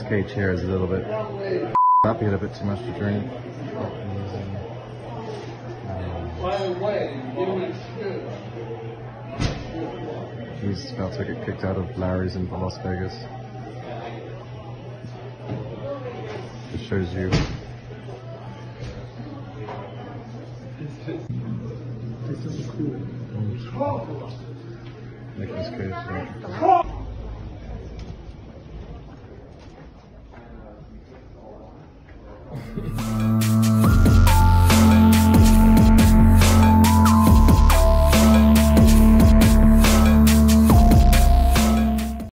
cage here is a little bit up. He had a bit too much to drink. He's about to get kicked out of Larry's in Las Vegas. It shows you. Nicolas Cage.